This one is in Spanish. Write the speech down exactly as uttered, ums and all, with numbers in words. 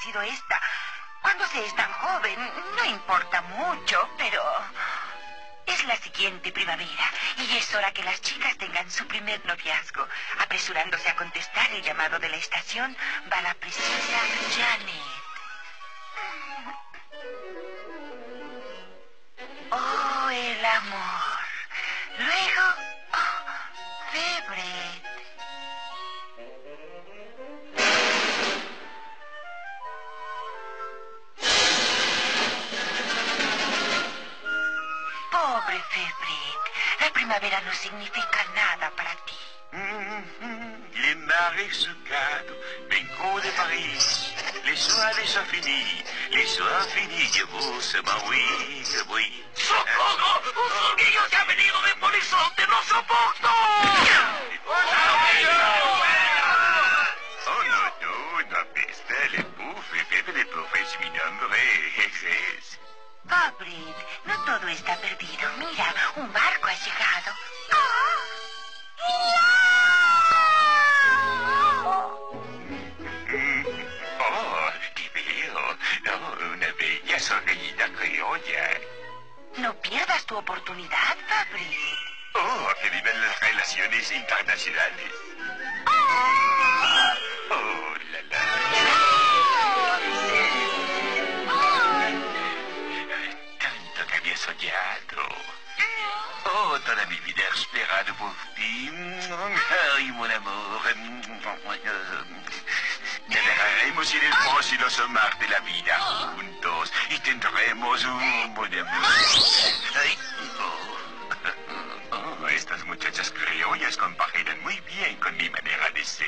sido esta. Cuando se es tan joven, no importa mucho, pero... es la siguiente primavera, y es hora que las chicas tengan su primer noviazgo. Apresurándose a contestar el llamado de la estación, va la preciosa Janet. Oh, el amor. Luego, oh, Febret. Pobre Febret, la primavera no significa nada para ti. Mm-hmm. Les marais se cadent, vengo de París. Les soirées sont finies, les soirs finis, que vos oui, que oui. ¡Socorro! ¡Un zorguillo se ha venido de polizonte! ¡No soporto! Oh, no, no, no apesta, le puff, Pepe le puff es mi nombre, es... Febret, no todo está perdido. Mira, un barco ha llegado. Oh, te veo. Oh, una bella sonrisa criolla. No pierdas tu oportunidad, Febret. Oh, que viven las relaciones internacionales. Oh, la la. Tanto que había soñado. Oh, toda mi vida he esperado por ti. Ay, mon amor. Navegaremos en el fósiloso mar de la vida juntos y tendremos un buen amor. Ay, oh. Oh, estas muchachas criollas compaginan muy bien con mi manera de ser.